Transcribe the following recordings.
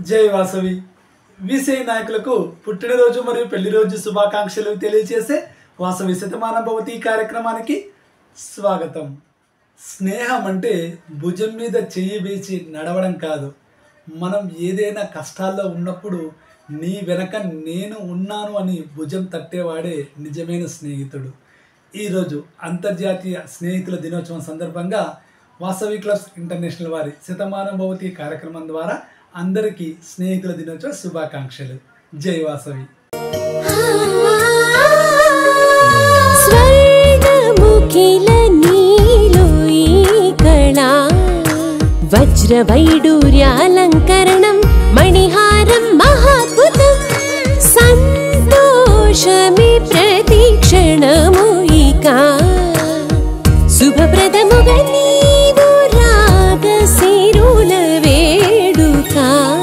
జై వాసవి విసే నాయకులకు పుట్టినరోజు మరియు పెళ్లి రోజు శుభాకాంక్షలు తెలియజేసే వాసవి శతమాన భవతి కార్యక్రమానికి స్వాగతం. స్నేహం అంటే భుజం మీద చెయ్యి వేసి నడవడం కాదు. మనం ఏదైనా కష్టాల్లో ఉన్నప్పుడు నీ వెనక నేను ఉన్నాను అని భుజం తట్టేవాడే నిజమైన స్నేహితుడు. ఈరోజు అంతర్జాతీయ స్నేహితుల దినోత్సవం సందర్భంగా వాసవి క్లబ్స్ ఇంటర్నేషనల్ వారి శతమాన భవతి కార్యక్రమం ద్వారా అందరికీ స్నేహితుల దినోత్సవ శుభాకాంక్షలు. జై వాసవి. వజ్రవైడూర్యాలంకరణం మణిహారం మహాద్భుతం సంతోషమే ప్రతిక్షణము ఇక శుభప్రదముగా నీవు రాగ సిరుల వేడుక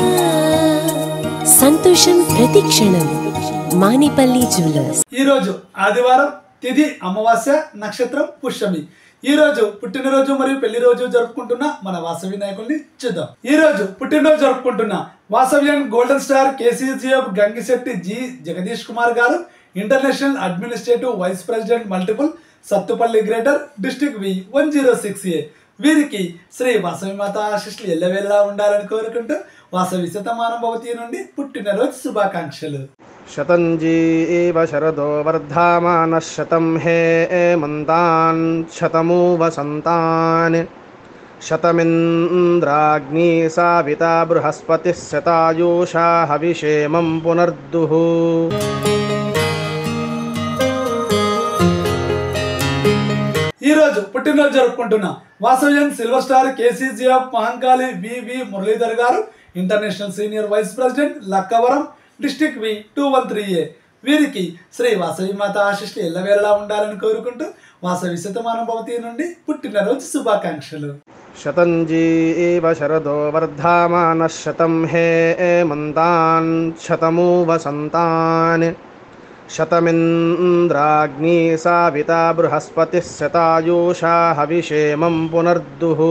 సంతోషం ప్రతిక్షణం. మానిపల్లి జ్యువెలర్స్. ఈరోజు ఆదివారం, తిథి అమావాస్య, నక్షత్రం పుష్యమి. ఈ రోజు పుట్టినరోజు మరియు పెళ్లి రోజు జరుపుకుంటున్న మన వాసవి నాయకుల్ని చూద్దాం. ఈ రోజు పుట్టినరోజు జరుపుకుంటున్న Vasavyan golden star KCGF Gangisetti G Jagadish Kumar garu, international administrative vice president multiple, Sathupalli greater district V 106A. వీరికి శ్రీ వాసవి మాత ఆశీస్సులు ఎల్లవేళలా ఉండాలని కోరుకుంటూ వాసవి శతమాన భవతి నుండి పుట్టినరోజు శుభాకాంక్షలు. శతంజీవ శరదో వర్ధమానః శతం హేమంతాన్ శతమూ వసంతాన్ శతమింద్రాగ్నీ సావితా బృహస్పతిః శతాయూషా హవిషేమం పునర్దుః. ఈరోజు పుట్టినరోజు జరుపుకుంటున్న Vasavyan silver star KCGF Mahankali VV Muralidhar garu, international senior vice president Lakkavaram district V 213A. వీరికి శ్రీ వాసవి మాత ఆశీస్సులు ఎల్లవేళలా ఉండాలని కోరుకుంటూ వాసవి శతమాన భవతి నుండి పుట్టినరోజు శుభాకాంక్షలు. శతంజీవ శరదో వర్ధమానః శతం హేమంతాన్ శతమూ వసంతాన్ శతమింద్రాగ్నీ సావితా బృహస్పతిః శతాయూషా హవిషేమం పునర్దుః.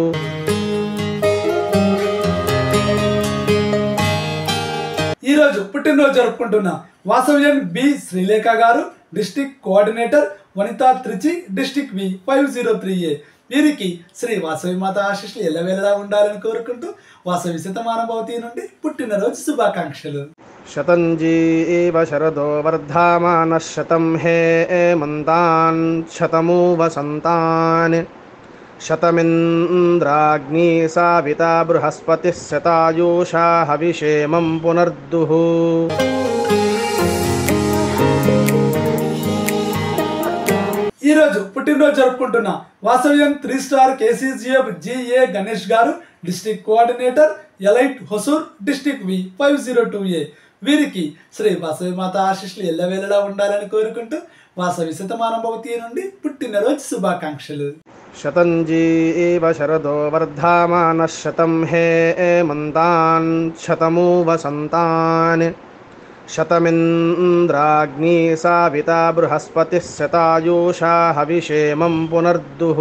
ఈరోజు పుట్టినరోజు జరుపుకుంటున్న వాసవ్యన్ B Srilekha garu, district coordinator Vanitha Trichy district V 503A. వీరికి శ్రీ వాసవి మాత ఆశీస్సులు ఎల్లవేళలా ఉండాలని కోరుకుంటూ వాసవి శతమాన భవతి నుండి పుట్టినరోజు శుభాకాంక్షలు. శతంజీవ శరదో వర్ధమానః శతం హేమంతాన్ శతమూ వసంతాన్ శతమింద్రాగ్నీ సావితా బృహస్పతిః శతాయూషా హవిషేమం పునర్దుః. ఈరోజు పుట్టినరోజు జరుపుకుంటున్న Vasavyan 3 star KCGF GA Ganesh garu, district coordinator elite Hosur district V 502A. వీరికి శ్రీ వాసవి మాత ఆశీస్సులు ఎల్లవేళలా ఉండాలని కోరుకుంటూ వాసవి శతమాన భవతి నుండి పుట్టినరోజు శుభాకాంక్షలు. శతంజీవ శరదో వర్ధమానః శతం హేమంతాన్ శతమూ వసంతాన్ శతమింద్రాగ్నీ సావితా బృహస్పతిః శతాయూషా హవిషేమం పునర్దుః.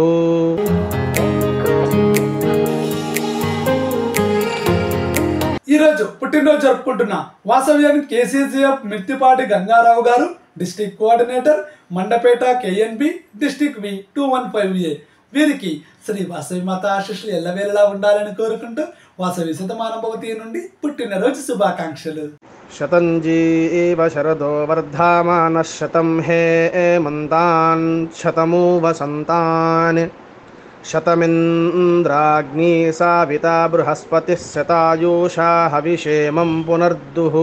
ఈరోజు పుట్టినరోజు జరుపుకుంటున్న Vasavyan KCGF Mirthipati Gangarao garu, district coordinator Mandapeta KNB district V 215A. వీరికి శ్రీ వాసవి మాత ఆశీస్సులు ఎల్లవేళలా ఉండాలని కోరుకుంటూ వాసవి శతమాన భవతి నుండి పుట్టినరోజు శుభాకాంక్షలు. శతంజీవ శరదో వర్ధమానః శతం హేమంతాన్ శతమూ వసంతాన్ శతమింద్రాగ్నీ సావితా బృహస్పతిః శతాయూషా హవిషేమం పునర్దుః.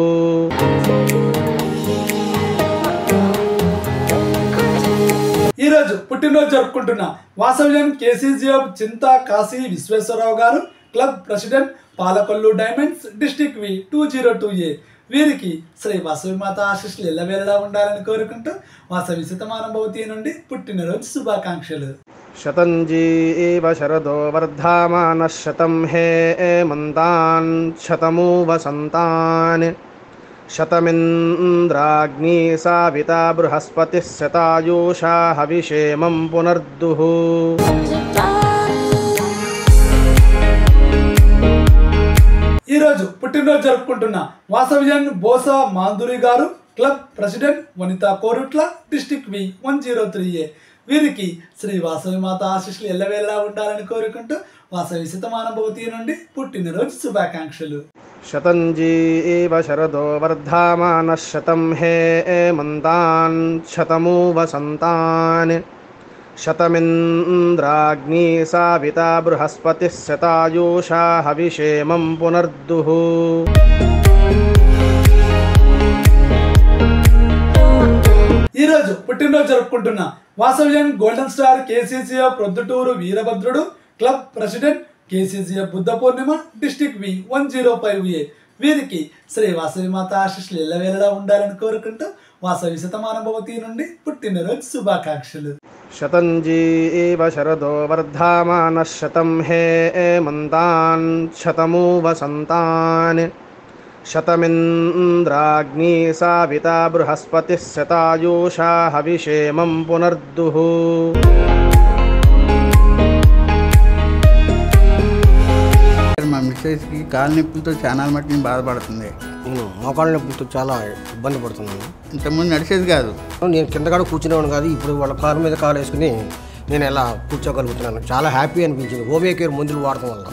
ఈరోజు పుట్టినరోజు జరుపుకుంటున్న Vasavyan KCGF Chinta Kashi Visweswararao garu, club president Palakollu diamonds district V 202A. వీరికి శ్రీ వాసవి మాత ఆశీస్సులు ఎల్లవేళలా ఉండాలని కోరుకుంటూ వాసవి శతమాన భవతి నుండి పుట్టినరోజు శుభాకాంక్షలు. శతంజీవ శరదో వర్ధమానః శతం హేమంతాన్ శతమూ వసంతాన్ శతమింద్రాగ్నీ సావితా బృహస్పతిః శతాయూషా హవిషేమం పునర్దుః. ఈరోజు పుట్టినరోజు జరుపుకుంటున్న వాసవ్యన్ Bosa Madhuri garu, club president, Vanitha Korutla, district V 103A. వీరికి శ్రీ వాసవి మాత ఆశీస్సులు ఎల్లవేళలా ఉండాలని కోరుకుంటూ వాసవి శతమానం భవతి నుండి పుట్టినరోజు శుభాకాంక్షలు. శతంజీవ శరదో వర్ధమానః శతం హేమంతాన్ శతమూ వసంతాన్ శతమింద్రాగ్నీ సావితా బృహస్పతిః శతాయూషా హవిషేమం పునర్దుః. ఈరోజు పుట్టినరోజు జరుపుకుంటున్న Vasavyan golden star KCCF Proddatur Veerabhadrudu, club president, KCCF Buddha Purnima, district V 105A. వీరికి శ్రీ వాసవి మాత ఆశీస్సులు ఎల్లవేళలా ఉండాలని కోరుకుంటూ వాసవి శతమానం భవతి నుండి పుట్టినరోజు శుభాకాంక్షలు. శతంజీవ శరదో వర్ధమానః శతం హేమంతాన్ శతమూ వసంతాన్ శతమింద్రాగ్నీ సావితా బృహస్పతిః శతాయూషా హవిషేమం పునర్దుః. మా మిస్సెస్కి కాలు నొప్పులతో చాలా మట్టుకు బాధపడుతుంది. నేను మోకాళ్ళ నొప్పులతో చాలా ఇబ్బంది పడుతున్నాను. ఇంతకుముందు నడిచేది కాదు. నేను కింద కూడా కూర్చునేవాడు కాదు. ఇప్పుడు వాళ్ళ కాలు మీద కాలు వేసుకుని నేను ఎలా కూర్చోగలుగుతున్నాను. చాలా హ్యాపీ అనిపించింది హోమియోకేర్ మందులు వాడటం వల్ల.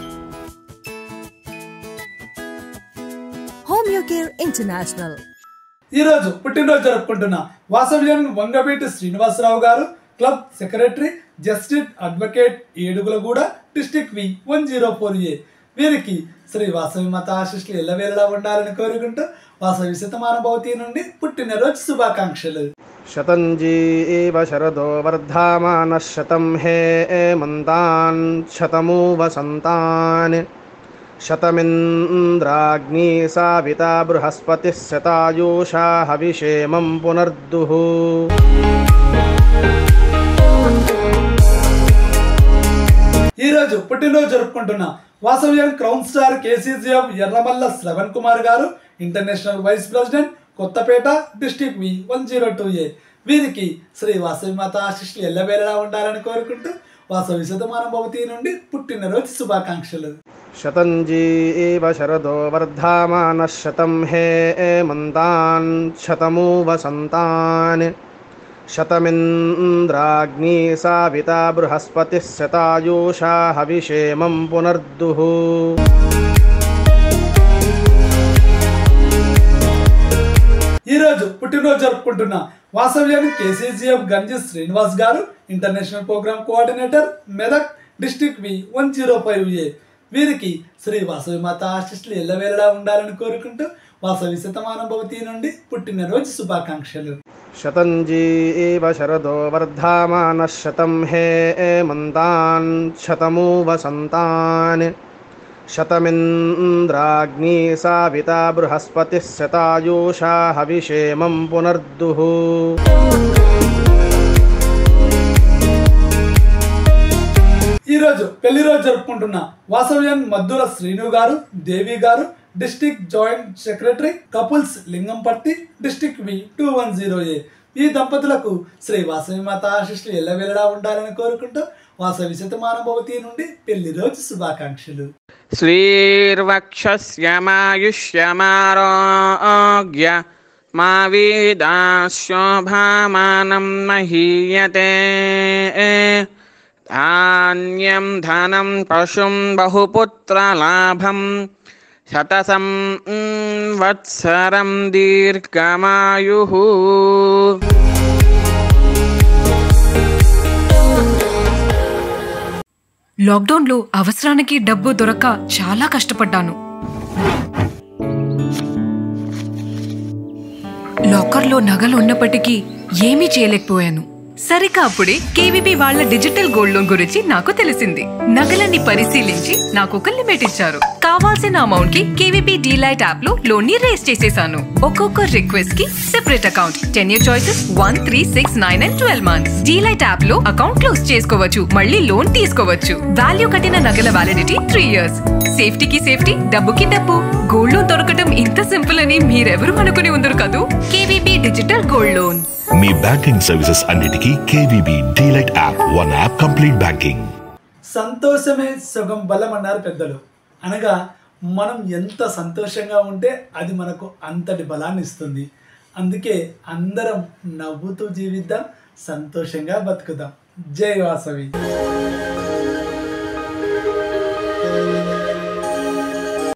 Homeocare international. ఈరోజు పుట్టినరోజు జరుపుకుంటున్న Vasavyan Vangaveeti Srinivasarao garu, club secretary, justice advocate, Edugulaguda, district V 104A. వీరికి శ్రీ వాసవి మాత ఆశీస్సులు ఎల్లవేళలా ఉండాలని కోరుకుంటూ వాసవి శతమానం భవతి నుండి పుట్టినరోజు శుభాకాంక్షలు. శతంజీవ శరదో వర్ధమానః శతం హేమంతాన్ శతమూ వసంతాన్ శతమింద్రాగ్నీ సావితా బృహస్పతిః శతాయూషా హవిషేమం పునర్దుః. ఈరోజు పుట్టినరోజు జరుపుకుంటున్న Vasavyan crown star KCCF Erramalla Sravan Kumar garu, international vice president, Kothapeta, district V 102A. వీరికి శ్రీ వాసవి మాత ఆశీస్సులు ఎల్లవేళలా ఉండాలని కోరుకుంటూ వాసవి శతమానం భవతి నుండి పుట్టినరోజు శుభాకాంక్షలు. శతంజీవ శరదో వర్ధమానః శతం హేమంతాన్ శతమూ వసంతాన్ శతమింద్రాగ్నీ సావితా బృహస్పతిః శతాయూషా హవిషేమం పునర్దుః. ఈరోజు పుట్టినరోజు జరుపుకుంటున్న వాసవ్యన్ KCCF Ganji Srinivas garu, international program coordinator, Medak, district V 105A. వీరికి శ్రీ వాసవి మాత ఆశీస్సులు ఎల్లవేళలా ఉండాలని కోరుకుంటూ వాసవి శతమానం భవతి నుండి పుట్టినరోజు శుభాకాంక్షలు. శతంజీవ శరదో వర్ధమానః శతం హేమంతాన్ శతమూ వసంతాన్ శతమింద్రాగ్నీ సావితా బృహస్పతిః శతాయూషా హవిషేమం పునర్దుః. ఈరోజు పెళ్లి రోజు జరుపుకుంటున్న వాసవ్యన్ Maddula Srinu garu, Devi garu, district joint secretary, couples, Lingamparthi, district V 210A. ఈ దంపతులకు శ్రీ వాసవి మాత ఆశీస్సులు ఎల్లవేళలా ఉండాలని కోరుకుంటూ వాసవి శతమానం భవతి నుండి పెళ్లి రోజు శుభాకాంక్షలు. శ్రీర్వక్షస్యమాయుష్యమారోగ్య మా వీదాశోభామానం మహీయతే ధాన్యం ధనం పశుం బహుపుత్రలాభం శతసం వత్సరం దీర్ఘమాయుః. లాక్డౌన్లో అవసరానికి డబ్బు దొరక్క చాలా కష్టపడ్డాను. లాకర్లో నగలు ఉన్నప్పటికీ ఏమీ చేయలేకపోయాను. సరిగ్గా అప్పుడే కేవీబీ వాళ్ళ డిజిటల్ గోల్డ్ లోన్ గురించి నాకు తెలిసింది. నగలన్నీ పరిశీలించి నాకు ఒక లిమిట్ ఇచ్చారు. కావాల్సిన అమౌంట్ కి కేవీబీ డీలైట్ యాప్ లో లోన్ ని రేస్ చేసేసాను. ఒక్కొక్క రిక్వెస్ట్ కి separate account, 10 year choices, 1, 3, 6, 9 and 12 months. Delight app లో అకౌంట్ క్లోజ్ చేసుకోవచ్చు, మళ్ళీ లోన్ తీసుకోవచ్చు. వాల్యూ కట్టిన నగల వ్యాలిడిటీ 3 years. సేఫ్టీకి సేఫ్టీ, డబ్బుకి డబ్బు. గోల్డ్ లోన్ దొరకటం ఇంత సింపుల్ అని మీరెవరూ అనుకుని ఉండరు కదూ. KVB digital gold loan. మీ బ్యాంకింగ్ సర్వీసెస్ అన్నిటికీ KVB delight app, one app complete banking. సంతోషమే సుగం బలం అన్నారు పెద్దలు. అనగా మనం ఎంత సంతోషంగా ఉంటే అది మనకు అంతటి బలాన్ని ఇస్తుంది. అందుకే అందరం నవ్వుతూ జీవిద్దాం, సంతోషంగా బతుకుదాం. జై వాసవి.